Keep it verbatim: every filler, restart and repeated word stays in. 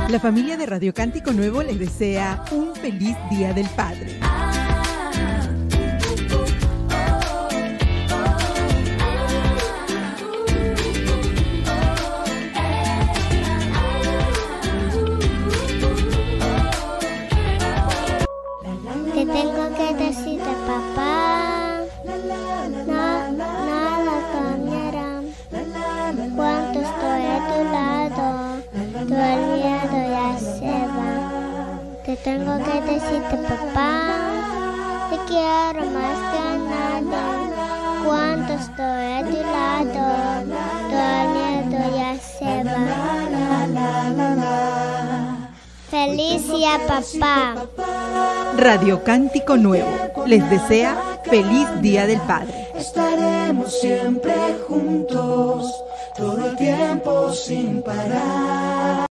La familia de Radio Cántico Nuevo les desea un feliz Día del Padre. Te tengo que decirte, papá, no, nada cambiará. Cuando estoy a tu lado, todo el miedo ya se va. Te tengo que decirte, papá, te quiero más que nada. Cuando estoy a tu lado, todo el miedo ya se va. Feliz día, papá. Radio Cántico Nuevo les desea feliz Día del Padre. Estaremos siempre juntos, todo el tiempo sin parar.